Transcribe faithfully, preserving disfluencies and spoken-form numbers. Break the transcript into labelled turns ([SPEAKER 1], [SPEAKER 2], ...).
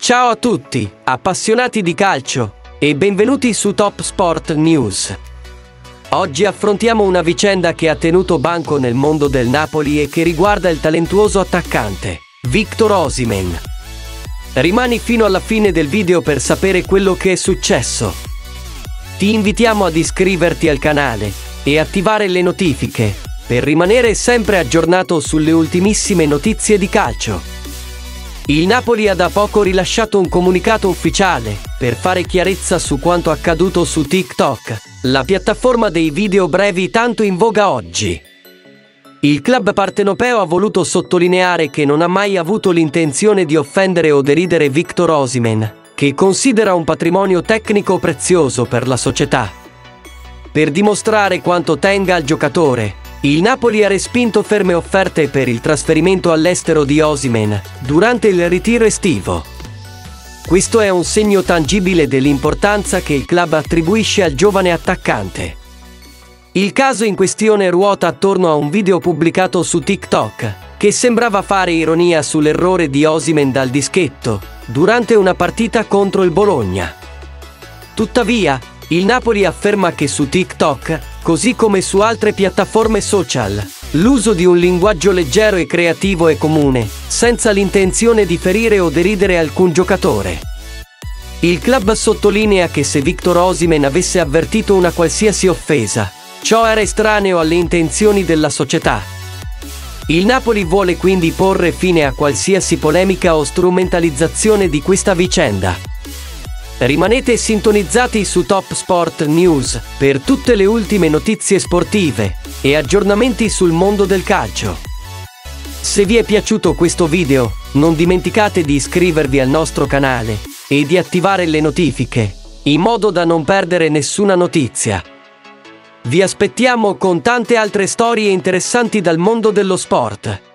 [SPEAKER 1] Ciao a tutti, appassionati di calcio, e benvenuti su Top Sport News. Oggi affrontiamo una vicenda che ha tenuto banco nel mondo del Napoli e che riguarda il talentuoso attaccante, Victor Osimhen. Rimani fino alla fine del video per sapere quello che è successo. Ti invitiamo ad iscriverti al canale e attivare le notifiche per rimanere sempre aggiornato sulle ultimissime notizie di calcio. Il Napoli ha da poco rilasciato un comunicato ufficiale per fare chiarezza su quanto accaduto su TikTok, la piattaforma dei video brevi tanto in voga oggi. Il club partenopeo ha voluto sottolineare che non ha mai avuto l'intenzione di offendere o deridere Victor Osimhen, che considera un patrimonio tecnico prezioso per la società. Per dimostrare quanto tenga al giocatore, il Napoli ha respinto ferme offerte per il trasferimento all'estero di Osimhen durante il ritiro estivo. Questo è un segno tangibile dell'importanza che il club attribuisce al giovane attaccante. Il caso in questione ruota attorno a un video pubblicato su TikTok, che sembrava fare ironia sull'errore di Osimhen dal dischetto, durante una partita contro il Bologna. Tuttavia, il Napoli afferma che su TikTok, così come su altre piattaforme social, l'uso di un linguaggio leggero e creativo è comune, senza l'intenzione di ferire o deridere alcun giocatore. Il club sottolinea che se Victor Osimhen avesse avvertito una qualsiasi offesa, ciò era estraneo alle intenzioni della società. Il Napoli vuole quindi porre fine a qualsiasi polemica o strumentalizzazione di questa vicenda. Rimanete sintonizzati su Top Sport News per tutte le ultime notizie sportive e aggiornamenti sul mondo del calcio. Se vi è piaciuto questo video, non dimenticate di iscrivervi al nostro canale e di attivare le notifiche, in modo da non perdere nessuna notizia. Vi aspettiamo con tante altre storie interessanti dal mondo dello sport.